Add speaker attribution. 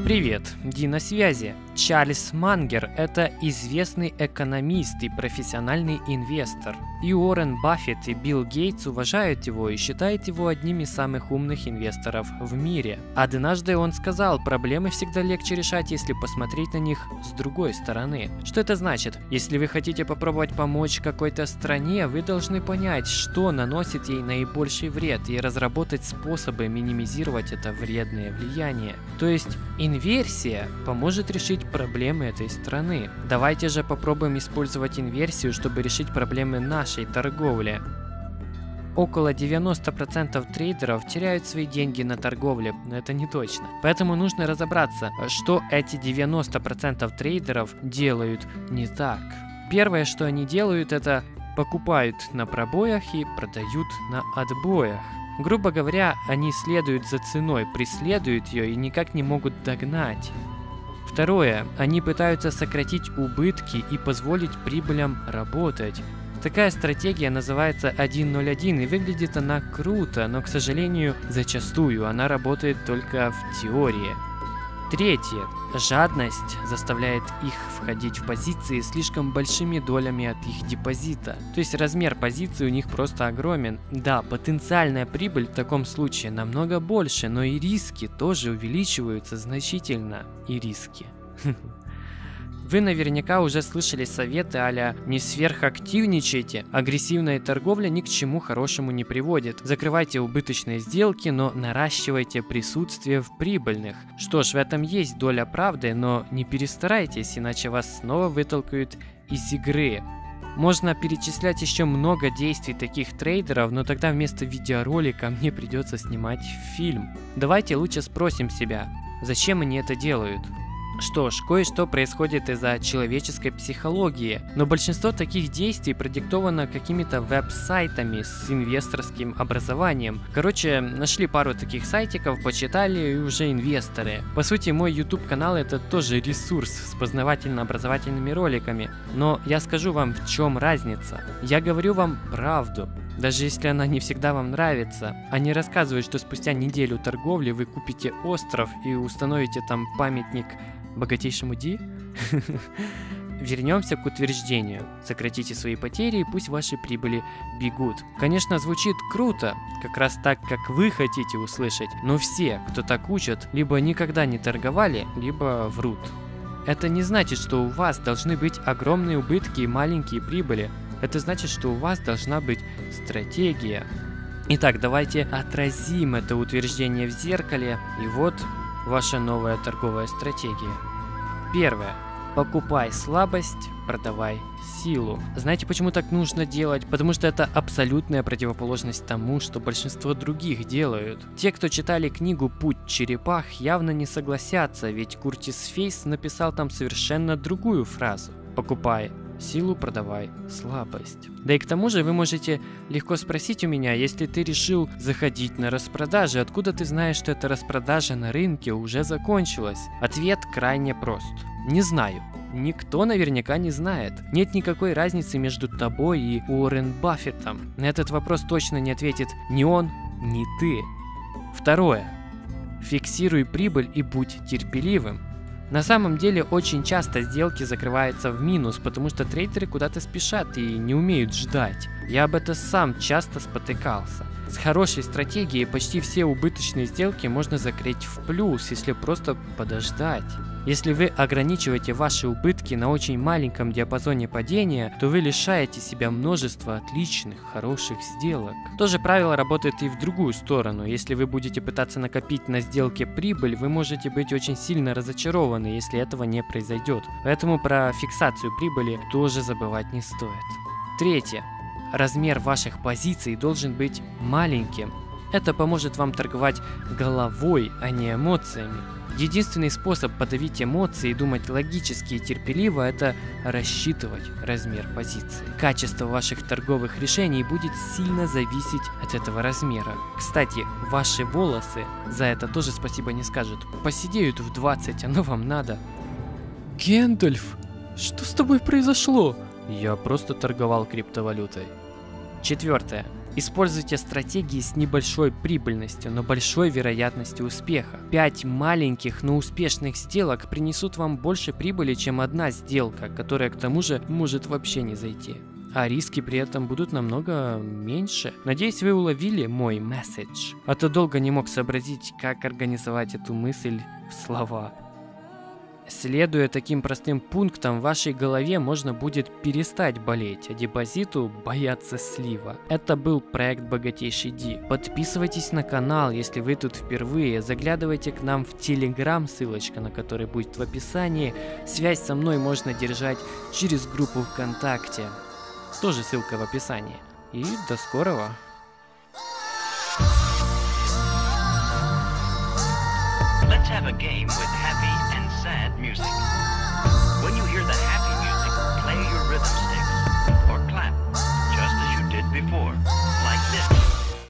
Speaker 1: Привет, Ди на связи. Чарльз Мангер – это известный экономист и профессиональный инвестор. И Уоррен Баффет и Билл Гейтс уважают его и считают его одним из самых умных инвесторов в мире. Однажды он сказал, проблемы всегда легче решать, если посмотреть на них с другой стороны. Что это значит? Если вы хотите попробовать помочь какой-то стране, вы должны понять, что наносит ей наибольший вред, и разработать способы минимизировать это вредное влияние. То есть инверсия поможет решить проблемы этой страны. Давайте же попробуем использовать инверсию, чтобы решить проблемы нашей торговли. Около 90% трейдеров теряют свои деньги на торговле, но это не точно. Поэтому нужно разобраться, что эти 90% трейдеров делают не так. Первое, что они делают, это покупают на пробоях и продают на отбоях. Грубо говоря, они следуют за ценой, преследуют ее и никак не могут догнать. Второе, они пытаются сократить убытки и позволить прибылям работать. Такая стратегия называется 1.01 и выглядит она круто, но, к сожалению, зачастую она работает только в теории. Третье. Жадность заставляет их входить в позиции слишком большими долями от их депозита. То есть размер позиции у них просто огромен. Да, потенциальная прибыль в таком случае намного больше, но и риски тоже увеличиваются значительно. И риски. Вы наверняка уже слышали советы а-ля «не сверхактивничайте», агрессивная торговля ни к чему хорошему не приводит. Закрывайте убыточные сделки, но наращивайте присутствие в прибыльных. Что ж, в этом есть доля правды, но не перестарайтесь, иначе вас снова вытолкают из игры. Можно перечислять еще много действий таких трейдеров, но тогда вместо видеоролика мне придется снимать фильм. Давайте лучше спросим себя, зачем они это делают? Что ж, кое-что происходит из-за человеческой психологии, но большинство таких действий продиктовано какими-то веб-сайтами с инвесторским образованием. Короче, нашли пару таких сайтиков, почитали и уже инвесторы. По сути, мой YouTube канал это тоже ресурс с познавательно-образовательными роликами, но я скажу вам, в чем разница. Я говорю вам правду. Даже если она не всегда вам нравится, они рассказывают, что спустя неделю торговли вы купите остров и установите там памятник богатейшему Ди? Вернемся к утверждению. Сократите свои потери, и пусть ваши прибыли бегут. Конечно, звучит круто, как раз так, как вы хотите услышать, но все, кто так учат, либо никогда не торговали, либо врут. Это не значит, что у вас должны быть огромные убытки и маленькие прибыли. Это значит, что у вас должна быть стратегия. Итак, давайте отразим это утверждение в зеркале. И вот ваша новая торговая стратегия. Первое. Покупай слабость, продавай силу. Знаете, почему так нужно делать? Потому что это абсолютная противоположность тому, что большинство других делают. Те, кто читали книгу «Путь черепах», явно не согласятся, ведь Куртис Фейс написал там совершенно другую фразу. Покупай силу, продавай слабость. Да и к тому же вы можете легко спросить у меня, если ты решил заходить на распродажи, откуда ты знаешь, что эта распродажа на рынке уже закончилась? Ответ крайне прост. Не знаю. Никто наверняка не знает. Нет никакой разницы между тобой и Уоррен Баффетом. На этот вопрос точно не ответит ни он, ни ты. Второе. Фиксируй прибыль и будь терпеливым. На самом деле очень часто сделки закрываются в минус, потому что трейдеры куда-то спешат и не умеют ждать. Я об этом сам часто спотыкался. С хорошей стратегией почти все убыточные сделки можно закрыть в плюс, если просто подождать. Если вы ограничиваете ваши убытки на очень маленьком диапазоне падения, то вы лишаете себя множества отличных, хороших сделок. То же правило работает и в другую сторону. Если вы будете пытаться накопить на сделке прибыль, вы можете быть очень сильно разочарованы, если этого не произойдет. Поэтому про фиксацию прибыли тоже забывать не стоит. Третье. Размер ваших позиций должен быть маленьким. Это поможет вам торговать головой, а не эмоциями. Единственный способ подавить эмоции и думать логически и терпеливо – это рассчитывать размер позиции. Качество ваших торговых решений будет сильно зависеть от этого размера. Кстати, ваши волосы за это тоже спасибо не скажут. Посидеют в 20, оно вам надо. Гэндальф, что с тобой произошло? Я просто торговал криптовалютой. Четвертое. Используйте стратегии с небольшой прибыльностью, но большой вероятностью успеха. 5 маленьких, но успешных сделок принесут вам больше прибыли, чем одна сделка, которая к тому же может вообще не зайти. А риски при этом будут намного меньше. Надеюсь, вы уловили мой месседж. А то долго не мог сообразить, как организовать эту мысль в слова. Следуя таким простым пунктам, в вашей голове можно будет перестать болеть, а депозиту бояться слива. Это был проект Богатейший Ди. Подписывайтесь на канал, если вы тут впервые. Заглядывайте к нам в Telegram, ссылочка на который будет в описании. Связь со мной можно держать через группу ВКонтакте. Тоже ссылка в описании. И до скорого!
Speaker 2: Let's have a game with happy and sad music. When you hear the happy music, play your rhythm sticks or clap, just as you did before.